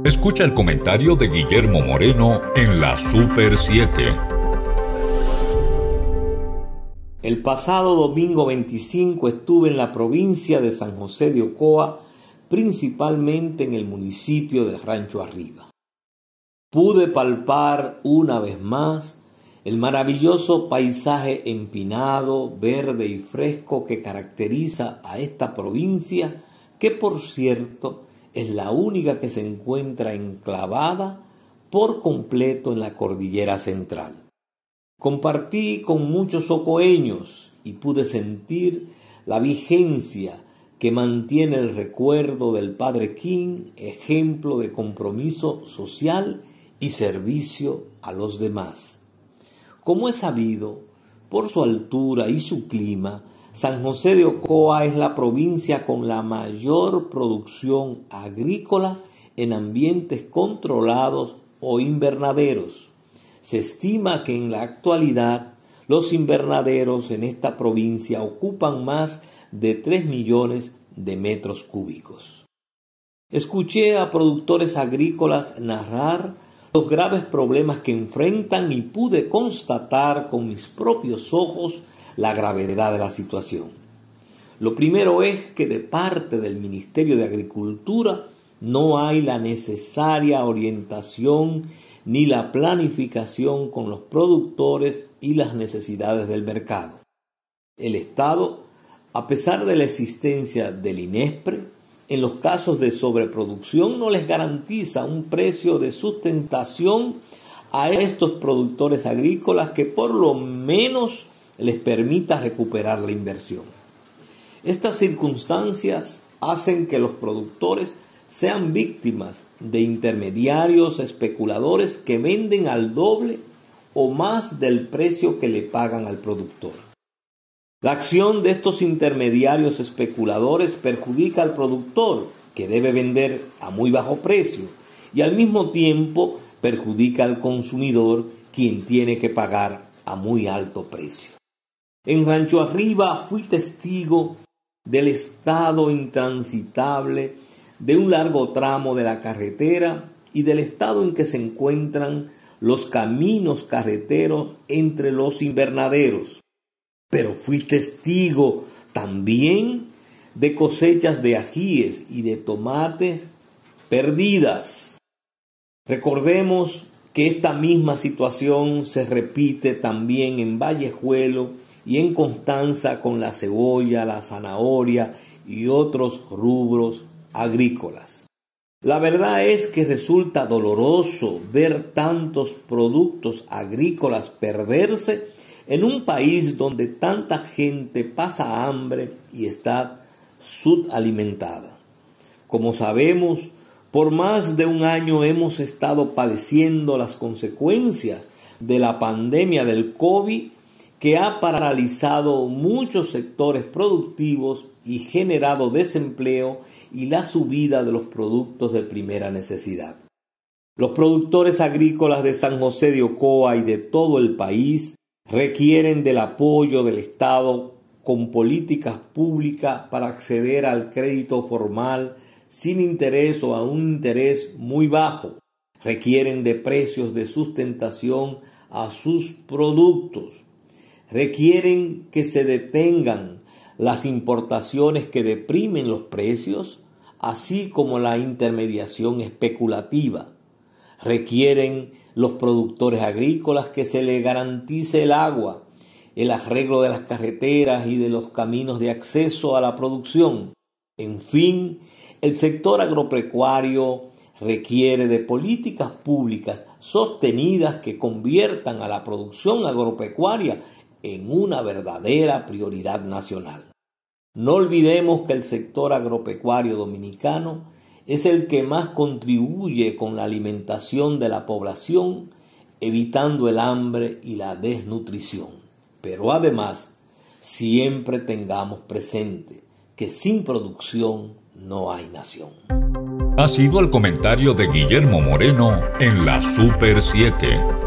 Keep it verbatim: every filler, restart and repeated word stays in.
Escucha el comentario de Guillermo Moreno en la Super siete. El pasado domingo veinticinco estuve en la provincia de San José de Ocoa, principalmente en el municipio de Rancho Arriba. Pude palpar una vez más el maravilloso paisaje empinado, verde y fresco que caracteriza a esta provincia, que por cierto es la única que se encuentra enclavada por completo en la cordillera central. Compartí con muchos ocoeños y pude sentir la vigencia que mantiene el recuerdo del Padre King, ejemplo de compromiso social y servicio a los demás. Como es sabido, por su altura y su clima, San José de Ocoa es la provincia con la mayor producción agrícola en ambientes controlados o invernaderos. Se estima que en la actualidad los invernaderos en esta provincia ocupan más de tres millones de metros cúbicos. Escuché a productores agrícolas narrar los graves problemas que enfrentan y pude constatar con mis propios ojos la gravedad de la situación. Lo primero es que de parte del Ministerio de Agricultura no hay la necesaria orientación ni la planificación con los productores y las necesidades del mercado. El Estado, a pesar de la existencia del INESPRE, en los casos de sobreproducción no les garantiza un precio de sustentación a estos productores agrícolas que por lo menos les permita recuperar la inversión. Estas circunstancias hacen que los productores sean víctimas de intermediarios especuladores que venden al doble o más del precio que le pagan al productor. La acción de estos intermediarios especuladores perjudica al productor, que debe vender a muy bajo precio, y al mismo tiempo perjudica al consumidor, quien tiene que pagar a muy alto precio. En Rancho Arriba fui testigo del estado intransitable de un largo tramo de la carretera y del estado en que se encuentran los caminos carreteros entre los invernaderos. Pero fui testigo también de cosechas de ajíes y de tomates perdidas. Recordemos que esta misma situación se repite también en Vallejuelo y en Constanza con la cebolla, la zanahoria y otros rubros agrícolas. La verdad es que resulta doloroso ver tantos productos agrícolas perderse en un país donde tanta gente pasa hambre y está subalimentada. Como sabemos, por más de un año hemos estado padeciendo las consecuencias de la pandemia del COVID, que ha paralizado muchos sectores productivos y generado desempleo y la subida de los productos de primera necesidad. Los productores agrícolas de San José de Ocoa y de todo el país requieren del apoyo del Estado con políticas públicas para acceder al crédito formal sin interés o a un interés muy bajo. Requieren de precios de sustentación a sus productos. Requieren que se detengan las importaciones que deprimen los precios, así como la intermediación especulativa. Requieren los productores agrícolas que se les garantice el agua, el arreglo de las carreteras y de los caminos de acceso a la producción. En fin, el sector agropecuario requiere de políticas públicas sostenidas que conviertan a la producción agropecuaria en una verdadera prioridad nacional. No olvidemos que el sector agropecuario dominicano es el que más contribuye con la alimentación de la población, evitando el hambre y la desnutrición. Pero además, siempre tengamos presente que sin producción no hay nación. Ha sido el comentario de Guillermo Moreno en la Super siete.